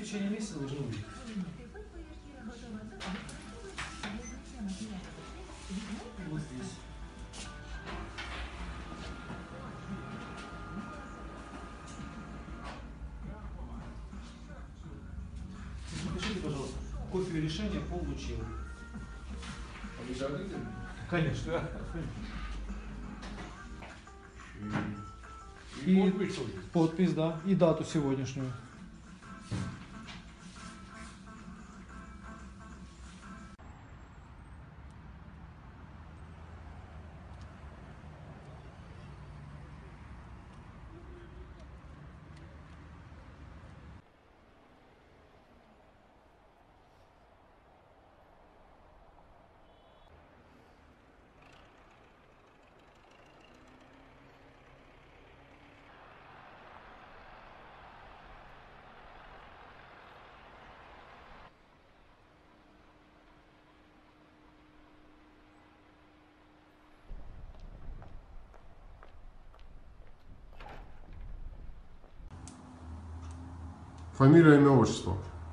течение месяца должны выйти. Вот здесь. Напишите, пожалуйста, копию решения получил. Обязательно? Конечно. И Подпись, да, и дату сегодняшнюю. Фамилия, имя, отчество.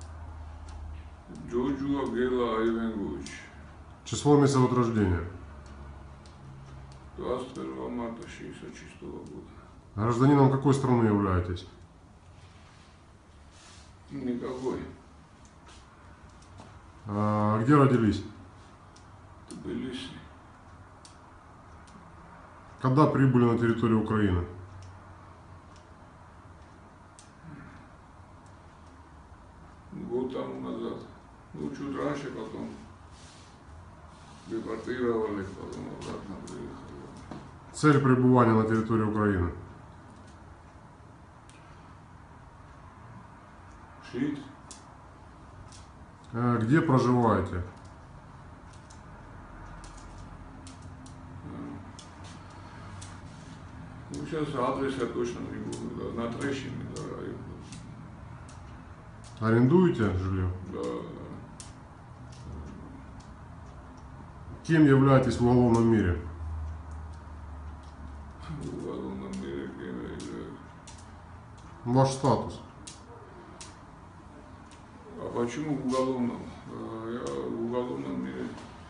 Джоджуа Гела Айвенгович. Число, месяц от рождения. 21 марта 1966 года. Гражданином какой страны являетесь? Никакой. Где родились? Тбилиси. Когда прибыли на территорию Украины? Год тому назад. Ну, чуть раньше, потом депортировали, потом обратно приехали. Цель пребывания на территории Украины? Шит. Где проживаете? Ну, сейчас адрес я точно не буду. Да, на Трещине, да, район. Арендуете жилье? Да. Кем являетесь в уголовном мире? В уголовном мире кем я являюсь. Ваш статус? А почему в уголовном? Я в уголовном мире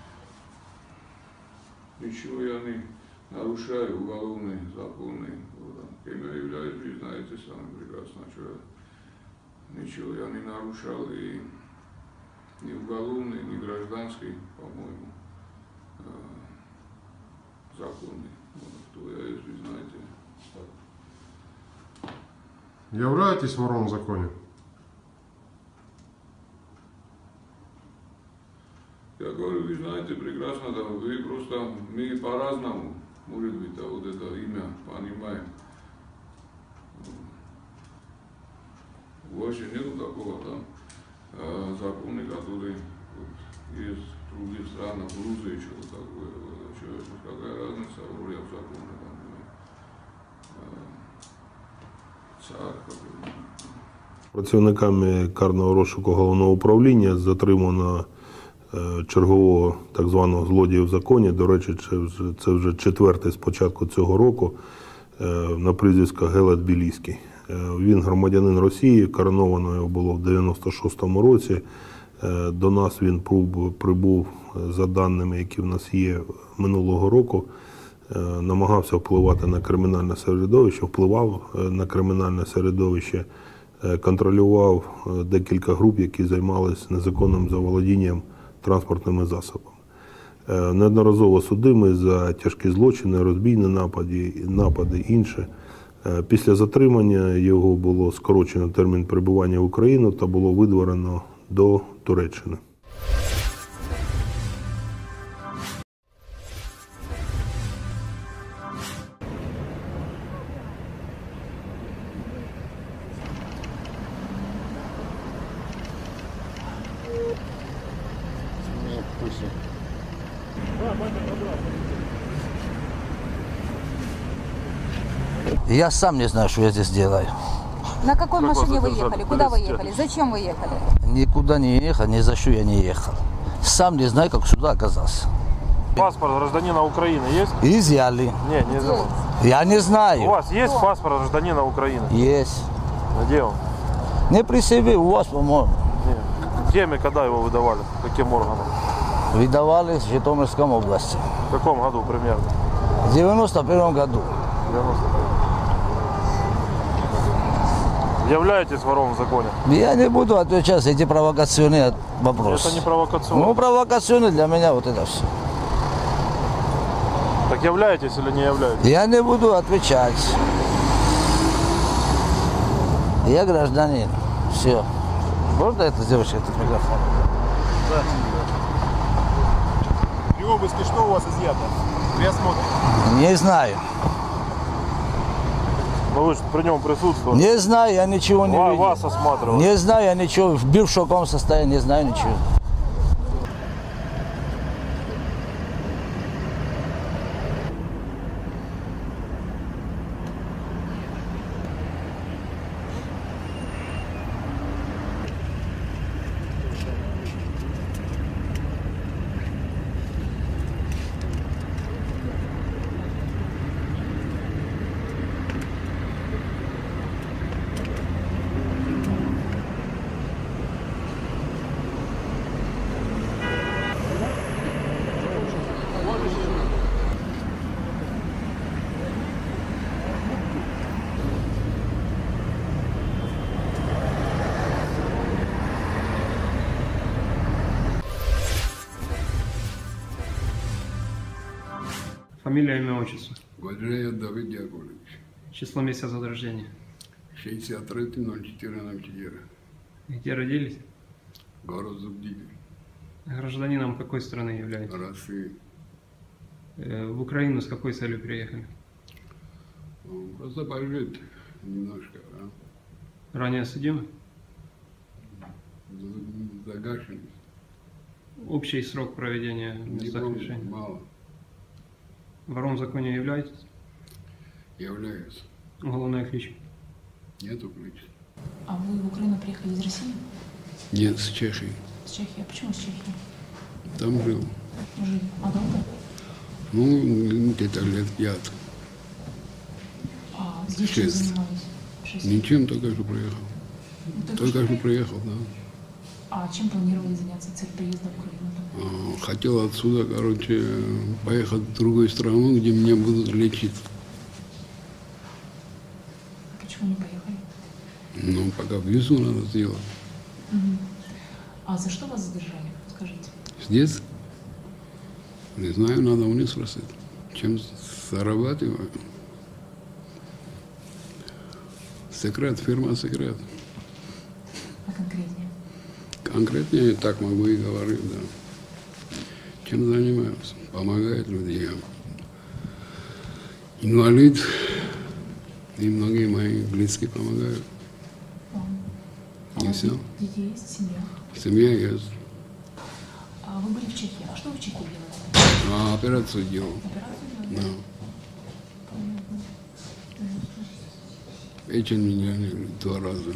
ничего я не нарушаю, уголовные законы. Кем я являюсь, вы знаете сами прекрасно, что ничего я не нарушал, и ни уголовный, ни гражданский, по-моему, законы. Кто я есть, вы знаете. Являетесь вором в законе? Я говорю, вы знаете прекрасно, да, вы просто, мы по-разному, может быть, да, вот это имя понимаем. У вас же нету такого, да, закона, который вот, есть в других странах, в Грузии, что-то такое, вот, что, какая разница, роли в законе, там, царь какой-то. Працівниками карного розшуку головного управління затримано чергового так званого злодія в законі. До речі, це вже четвертий з початку цього року, на прізвисько Гела Тбіліський. Він громадянин Росії, короновано його було в 96-му році. До нас він прибув, за даними, які в нас є, минулого року. Намагався впливати на кримінальне середовище, впливав на кримінальне середовище, контролював декілька груп, які займалися незаконним заволодінням транспортними засобами. Неодноразово судимий за тяжкі злочини, розбійні напади, інше. Після затримання його було скорочено термін перебування в Україну та було видворено до Туреччини. Я сам не знаю, что я здесь делаю. На какой машине вы ехали? Куда вы ехали? Зачем вы ехали? Никуда не ехал, ни за что я не ехал. Сам не знаю, как сюда оказался. Паспорт гражданина Украины есть? Изъяли. Не Я не знаю. У вас есть паспорт гражданина Украины? Есть. Где он? Не при себе, у вас, по-моему. Нет. Кем и когда его выдавали? Каким органом? Выдавали в Житомирской области. В каком году примерно? В 91 году. 90. Являетесь вором в законе? Я не буду отвечать за эти провокационные вопросы. Это не провокационно. Ну, провокационные для меня вот это все. Так являетесь или не являетесь? Я не буду отвечать. Я гражданин. Все. Можно это девочка, этот микрофон? При обыске что у вас изъято? При осмотре? Не знаю. Ну вы же при нем присутствовали. Не знаю, я ничего не видел. Вас осматривали. Не знаю, я ничего. Был в шоковом состоянии, не знаю ничего. Фамилия, имя, отчество. Гваджаев Давид Яковлевич. Число, месяца года рождения. 63-04-04. Где родились? Город Зубдили. Гражданином какой страны являетесь? России. В Украину с какой целью приехали? Просто пожить немножко, а? Ранее судимы? Загашенность. Общий срок проведения Не местах помню, лишения. мало. Вором в законе являетесь? Являюсь. Уголовная кличка. Нету ключа. А вы в Украину приехали из России? Нет, с Чехии. С Чехии. А почему с Чехии? Там жил. Жили. А долго? Ну, где-то лет 5. А здесь чем 6. занимались? 6. Ничем, только что приехал. Только что приехал, да. А чем планировали заняться? Цель приезда в Украину? Хотел отсюда, короче, поехать в другую страну, где меня будут лечить. Почему не поехали? Ну, пока визу надо сделать. Угу. А за что вас задержали? Скажите. Здесь, не знаю, надо у них спросить, чем зарабатываю. Секрет, фирма секрет. А конкретнее? Конкретнее я так могу и говорить, да. Чем занимаюсь? Помогает людям. Инвалид и многие мои близкие помогают. А И у вас все. детей есть? Семья? Семья есть. А вы были в Чехии. А что вы в Чехии делали? Операцию делал. Операцию делали? Да. Печень меня 2 раза.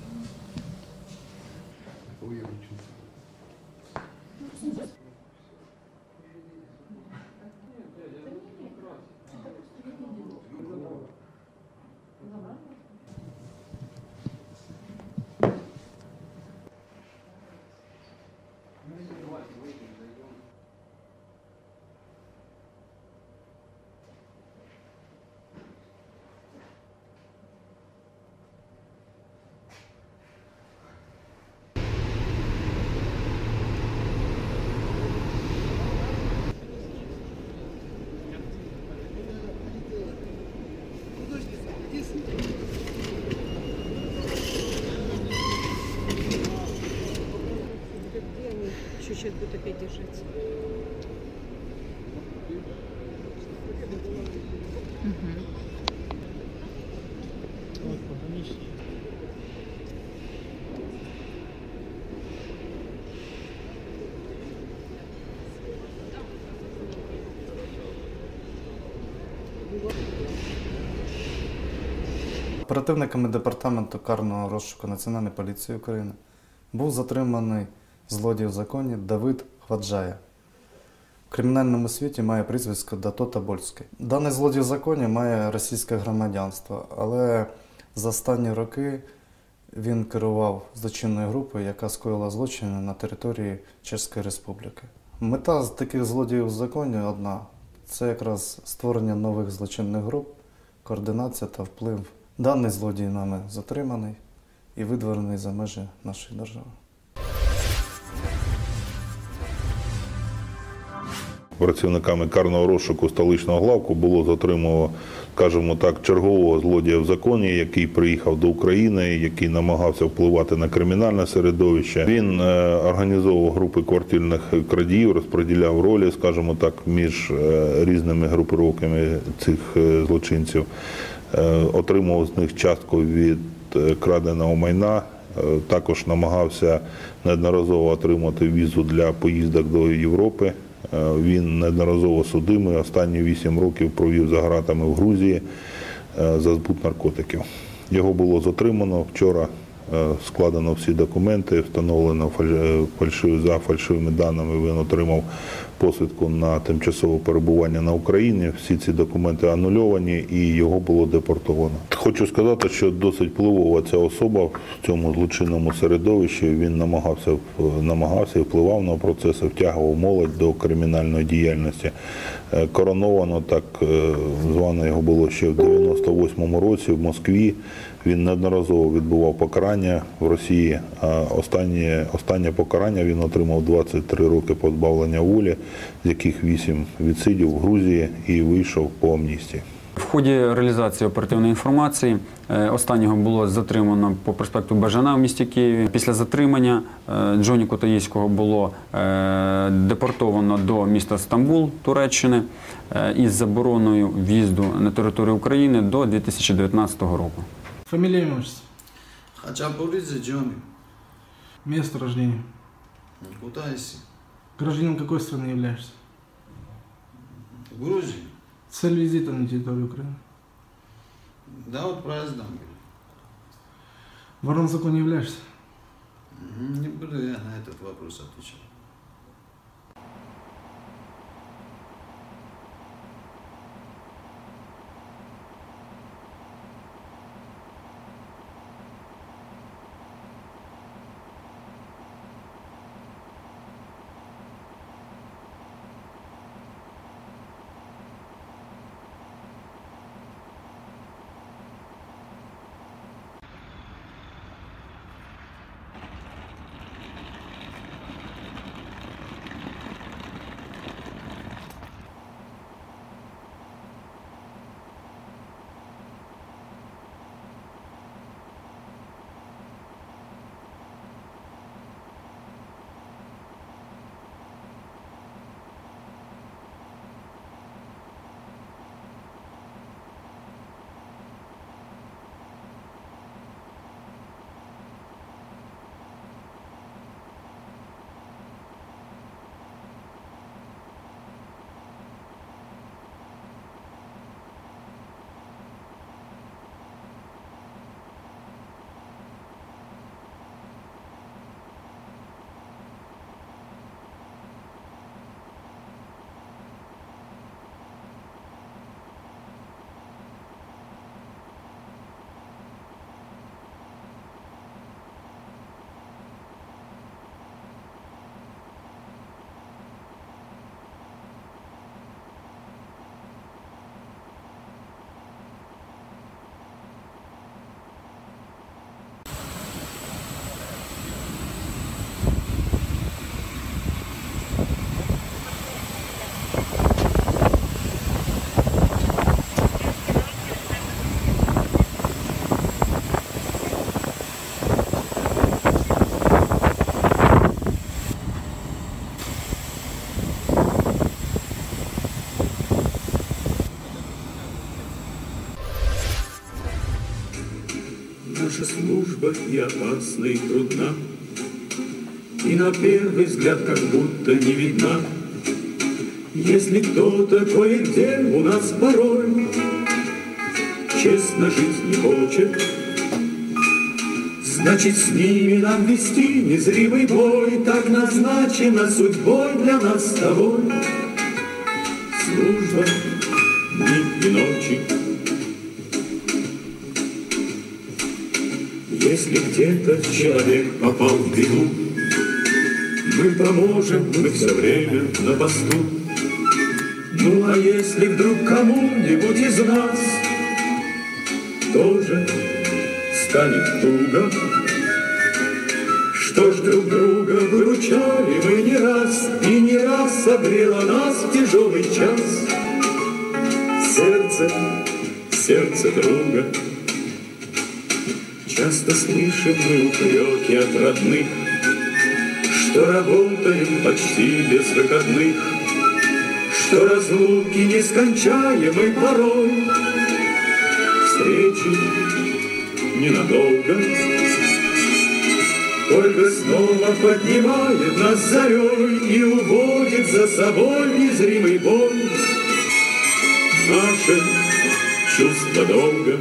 Чуть-чуть будет опять держаться. Оперативниками департаменту карного розшуку Національної поліції України був затриманий злодій в законі Давид Гваджаєв. В кримінальному світі має прізвисько Дато Тобольський. Даний злодій в законі має російське громадянство, але за останні роки Він керував злочинною групою, яка скоїла злочини на території Чеської Республіки. Мета з таких злодіїв в законі одна – це якраз створення нових злочинних груп, координація та вплив. Даний злодій нами затриманий і видворений за межі нашої держави. Працівниками карного розшуку столичного главку було затримано, скажімо так, чергового злодія в законі, який приїхав до України, який намагався впливати на кримінальне середовище. Він організовував групи квартирних крадіїв, розподіляв ролі, скажімо так, між різними групировками цих злочинців, отримував з них частку від краденого майна. Також намагався неодноразово отримати візу для поїздок до Європи. Він неодноразово судимий, останні 8 років провів за ґратами в Грузії за збут наркотиків. Його було затримано, вчора складено всі документи, встановлено за фальшивими даними, він отримав посвідку на тимчасове перебування на Україні. Всі ці документи анульовані і його було депортовано. Хочу сказати, що досить впливова ця особа в цьому злочинному середовищі. Він намагався і впливав на процеси, втягував молодь до кримінальної діяльності. Короновано, так звано його було ще в 98-му році в Москві. Він неодноразово відбував покарання в Росії, а останнє покарання він отримав 23 роки позбавлення волі, з яких 8 відсидів в Грузії і вийшов по амністії. В ході реалізації оперативної інформації останнього було затримано по проспекту Бажана в місті Києві. Після затримання Джоні Котаївського було депортовано до міста Стамбул, Туреччини, із забороною в'їзду на територію України до 2019 року. Фамилия, имя, отчество? Хачапуридзе Джони. Место рождения? Кутайси. Гражданином какой страны являешься? Грузия. Цель визита на территорию Украины? Да, вот проездом. Вором в законе являешься? Не буду я на этот вопрос отвечать. Наша служба и опасна, и трудна, и на первый взгляд как будто не видна. Если кто-то кое-где у нас порой честно жить не хочет, значит, с ними нам вести незримый бой. Так назначена судьбой для нас с тобой служба дни и ночи. Если где-то человек попал в беду, мы поможем, мы все время на посту. Ну а если вдруг кому-нибудь из нас тоже станет туго, что ж друг друга выручали мы не раз, и не раз согрело нас в тяжелый час сердце друга. Часто слышим мы упреки от родных, что работаем почти без выходных, что разлуки нескончаемы порой, встречи ненадолго, только снова поднимает нас зарей и уводит за собой незримый бой наше чувство долга.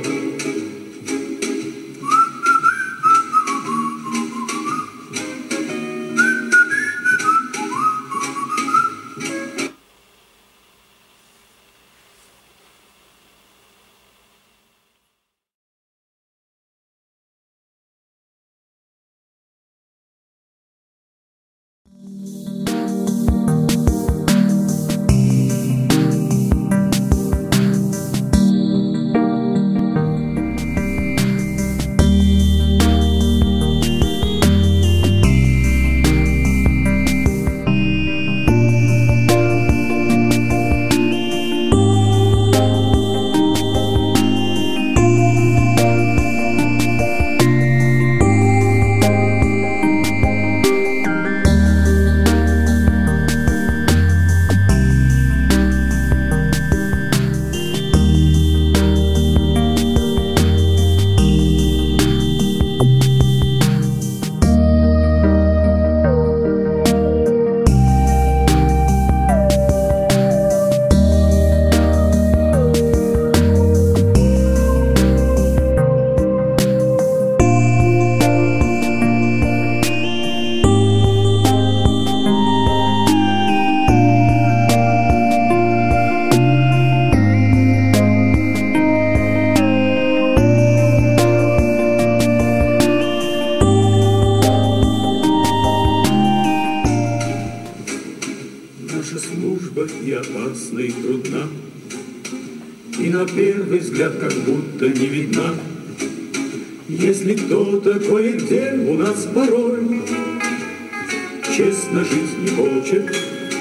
И опасна, и трудна, и на первый взгляд как будто не видна. Если кто-то кое-где у нас порой честно жить не хочет,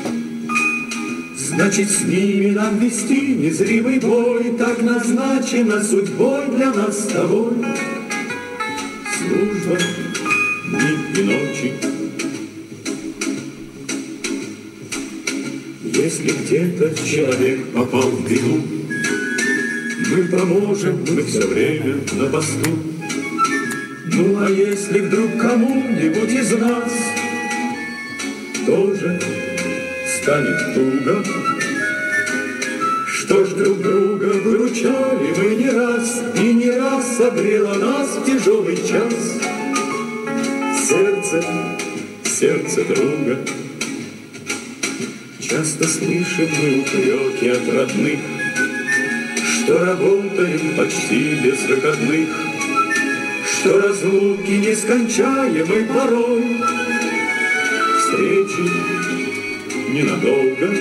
значит, с ними нам вести незримый бой. Так назначена судьбой для нас с тобой служба дни и ночи. Если где-то человек попал в беду, мы поможем, мы все время на посту. Ну а если вдруг кому-нибудь из нас тоже станет туго, что ж друг друга выручали мы не раз, и не раз согрело нас в тяжелый час сердце друга. Часто слышим мы упреки от родных, что работаем почти без выходных, что разлуки нескончаемы порой, встречи ненадолго,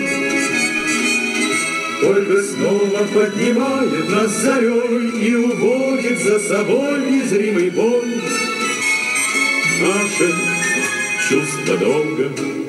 только снова поднимает нас зарей и уводит за собой незримый бой наше чувство долга.